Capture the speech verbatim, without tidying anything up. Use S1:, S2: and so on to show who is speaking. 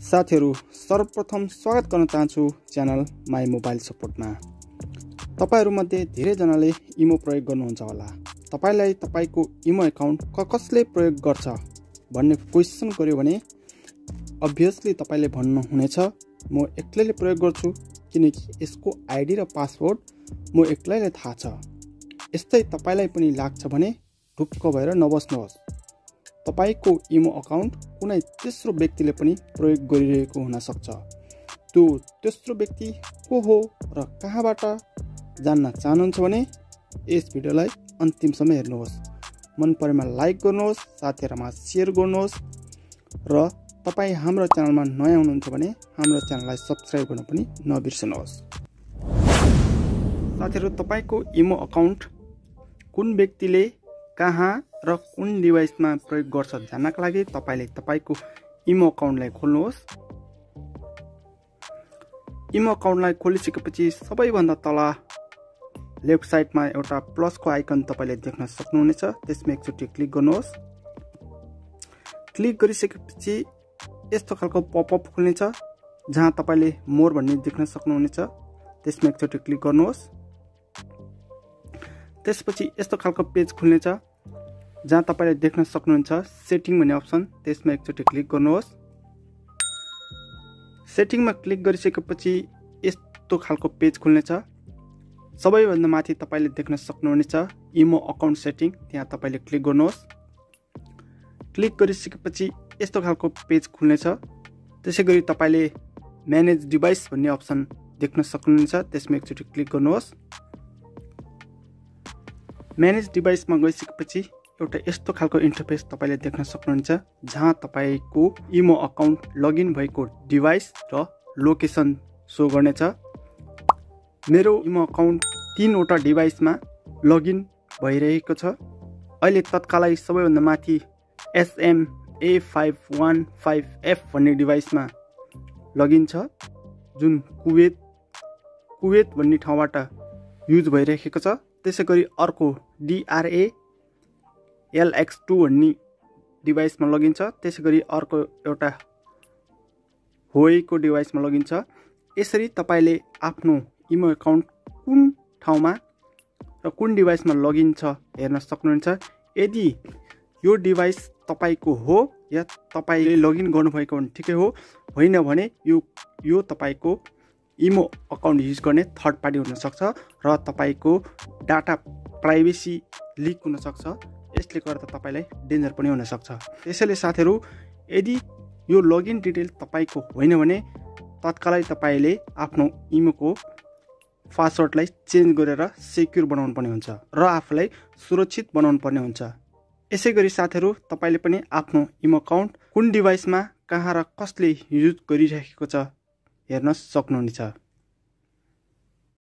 S1: साथीहरु सर्वप्रथम स्वागत गर्न चाहन्छु च्यानल माई मोबाइल सपोर्टमा। तपाईहरु मध्ये धेरै जनाले इमो प्रयोग गर्नुहुन्छ होला। तपाईलाई तपाईको इमो अकाउन्ट क कसले प्रयोग गर्छ भन्ने क्वेशन गर्यो भने अभियसली तपाईले भन्नु हुनेछ म एक्लैले प्रयोग गर्छु किनकि यसको आईडी र पासवर्ड म एक्लैले थाहा छ। यस्तै तपाईलाई पनि लाग्छ भने ढुक्क भएर नबस्नुहोस्। तपाईको इमो अकाउन्ट कुनै तेस्रो व्यक्तिले पनि प्रयोग गरिरहेको हुन सक्छ। त्यो तेस्रो व्यक्ति को हो र कहाँबाट जान्न चाहनुहुन्छ भने यस भिडियोलाई अन्तिमसम्म हेर्नुहोस्। मन परेमा लाइक गर्नुहोस्, साथीहरुमा शेयर गर्नुहोस् र तपाई हाम्रो च्यानलमा नयाँ हुनुहुन्छ भने हाम्रो च्यानललाई सब्स्क्राइब गर्न पनि नबिर्सनुहोस्। साथीहरु, तपाईको इमो अकाउन्ट कुन व्यक्तिले कहाँ र कुन डिभाइसमा प्रयोग गर्छ जान्नका लागि तपाईले तपाईको इमो अकाउन्टलाई खोल्नुहोस्। इमो अकाउन्टलाई खोलिसकेपछि सबैभन्दा तल लेफ्ट साइडमा एउटा प्लसको आइकन तपाईले देख्न सक्नुहुनेछ। त्यसमा एकचोटि क्लिक गर्नुहोस्। क्लिक गरिसकेपछि यस्तो खालको पपअप खुल्नेछ जहाँ तपाईले मोर भन्ने देख्न सक्नुहुनेछ। त्यसमा एकचोटि क्लिक गर्नुहोस्। त्यसपछि यस्तो खालको पेज खुल्नेछ जहाँ तपाईले देख्न सक्नुहुन्छ सेटिङ भन्ने अप्सन। त्यसमा एकचोटि क्लिक गर्नुहोस्। सेटिङमा क्लिक गरिसकेपछि यस्तो खालको पेज खुल्नेछ। सबैभन्दा माथि तपाईले देख्न सक्नुहुनेछ इमो अकाउन्ट सेटिङ, त्यहाँ तपाईले क्लिक गर्नुहोस्। क्लिक गरिसकेपछि यस्तो खालको पेज खुल्नेछ। त्यसैगरी तपाईले म्यानेज डिभाइस भन्ने अप्सन देख्न सक्नुहुन्छ। त्यसमा एकचोटि क्लिक गर्नुहोस्। म्यानेज डिभाइसमा गइसकेपछि एउटा यस्तो खालको इन्टरफेस तपाईले देख्न सक्नुहुन्छ जहाँ तपाईको इमो अकाउन्ट लगइन भएको डिभाइस र लोकेसन शो गर्नेछ। मेरो इमो अकाउन्ट तीनवटा डिभाइसमा लगइन भइरहेको छ। अहिले तत्कालै सबैभन्दा माथि S M A five one five F भन्ने डिभाइसमा लगइन छ जुन कुवेत कुवेत भन्ने ठाउँबाट युज भइरहेको छ। त्यसैगरी अर्को D R A L X two भन्ने डिभाइसमा लगइन छ। त्यसैगरी अर्को एउटा होएको डिभाइसमा लगइन छ। यसरी तपाईले आफ्नो इमो अकाउन्ट कुन ठाउँमा र कुन डिभाइसमा लगइन छ हेर्न सक्नुहुन्छ। यदि यो डिभाइस तपाईको हो या तपाईले लगइन गर्नुभएको भने ठिकै हो, होइन भने यो यो तपाईको इमो अकाउन्ट युज गर्ने थर्ड पार्टी हुन सक्छ र तपाईको डाटा प्राइभेसी लिक हुन सक्छ। यसले गर्दा तपाईलाई डेन्जर पनि हुन सक्छ। त्यसैले साथीहरु, यदि यो लगइन डिटेल तपाईको होइन भने तत्कालै तपाईले आफ्नो इमोको पासवर्डलाई चेन्ज गरेर सेक्युर बनाउनु पर्ने हुन्छ र आफूलाई सुरक्षित बनाउनु पर्ने हुन्छ। यसैगरी साथीहरु, तपाईले पनि आफ्नो इमो अकाउन्ट कुन डिभाइसमा कहाँ र कसले युज गरिरहेको छ हेर्न सक्नुहुनेछ।